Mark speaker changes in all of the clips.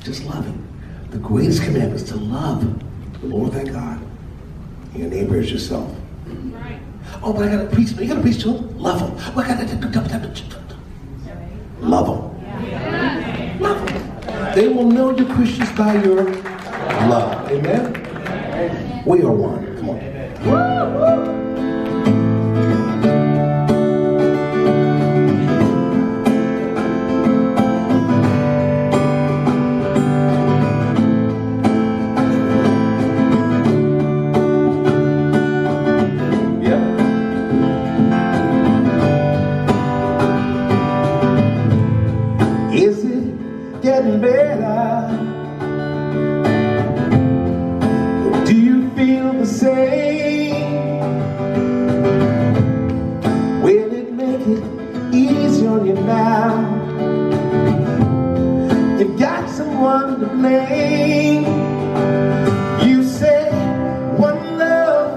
Speaker 1: Just love Him. The greatest commandment is to love the Lord thy God and your neighbor as yourself.
Speaker 2: Right.
Speaker 1: Oh, but I gotta preach. You gotta preach to him. Love him. Well, love him.
Speaker 2: Yeah.
Speaker 1: Love them. They will know you're Christians by your love. Amen? We are one. Come on. Is it getting better? Or do you feel the same? Will it make it easy on you now? You've got someone to blame. You say one love,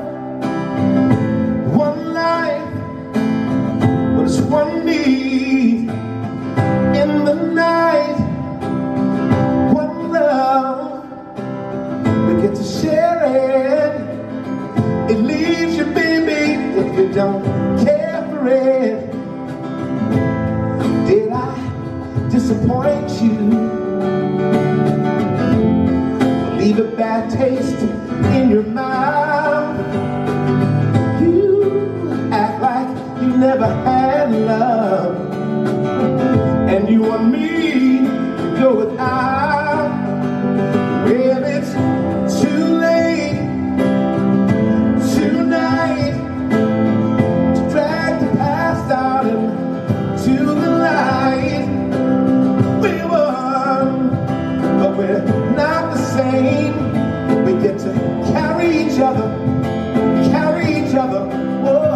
Speaker 1: one life, but it's one need. In the night, one love, we get to share it. It leaves you, baby, if you don't care for it. Did I disappoint you? Leave a bad taste in your mouth. You act like you never had love, and you want me to go without. Well, it's too late tonight to drag the past out into the light. We won, but we're not the same. We get to carry each other, carry each other. Whoa.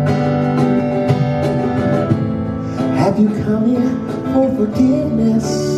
Speaker 1: Have you come here for forgiveness?